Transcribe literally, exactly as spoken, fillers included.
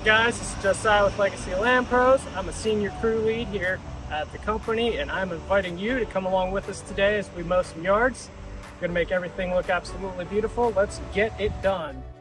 Guys, this is Josiah with Legacy Land Pros. I'm a senior crew lead here at the company, and I'm inviting you to come along with us today as we mow some yards. We're gonna make everything look absolutely beautiful. Let's get it done.